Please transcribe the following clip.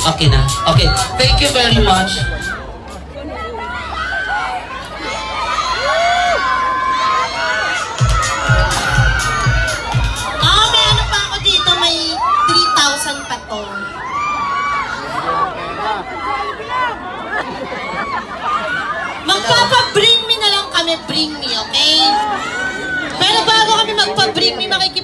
Okay na. Okay. Thank you very much. May ano pa ako dito. May 3,000 pa to. Magpapa-bring me na lang kami. Bring me, okay? Pero bago kami magpa-bring me,